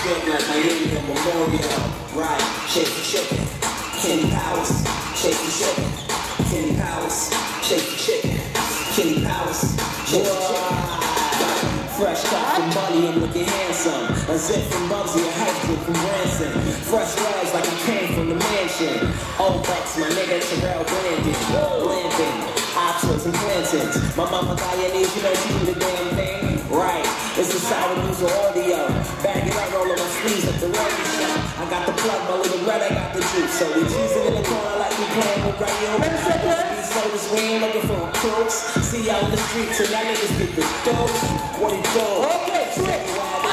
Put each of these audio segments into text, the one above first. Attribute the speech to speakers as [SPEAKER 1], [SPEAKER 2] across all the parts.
[SPEAKER 1] strip like Miami or Memorial. Right, shake and shake it. Kenny Powers, shake and shake it. Kenny Powers, shake and shake it. Kenny Powers, shake and shake it. Fresh cut from Buddy and looking handsome. A zip from Bubsy, a half drip from Branson. Fresh rags like he came from the mansion. Old bucks, my nigga Terrell Brandon. Lamping, Oxfords and Plantons. My mama Guyanese, you know she do the damn thing. Right, it's a sour news audio. Bag it up, roll on my sleeves at the ready shop. I got the plug, my little red, I got the juice. So we cheesing in the corner like we playing with Rayo. These sodas, we ain't looking for recruits. See y'all in the streets and y'all niggas get the dope. What it do? Okay, Twitter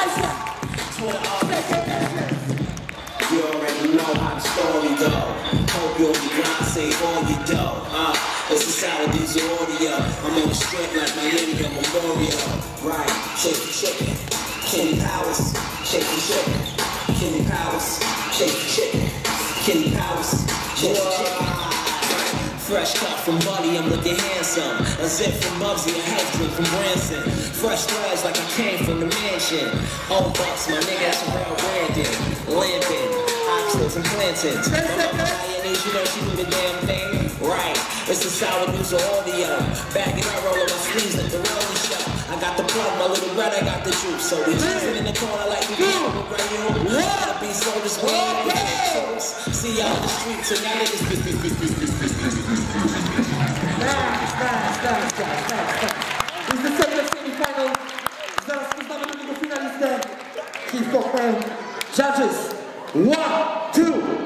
[SPEAKER 1] you already know how the story go. Hope you'll be grind, save all your dough. It's a sour diesel audio. I'm on the strip like Miami or Memorial. Right, shake it, shake it. Kenny Powers, shake it, shake it. Kenny Powers, shake it, shake it. Kenny Powers, shake it, shake it. Fresh cut from Buddy, I'm looking handsome. A zip from Bubsy, a half drink from Branson. Fresh threads like I came from the mansion. Old bucks, my nigga Terrell Brandon. Lamping, Oxfords and Plantons. My mama Guyanese, you know she do the damn thing. Right, it's a sour news audio. Bag it up, roll on my sleeves like the rolling shop. I got the plug, my little red, I got the juice. So we cheesing in the corner like we do with Rayo. Gotta be so this way. See y'all in the streets and y'all niggas
[SPEAKER 2] Nice. Jest to second semi-final. Zaraz poznamy drugiego finalistę. Hip-hop Judges. 1, 2.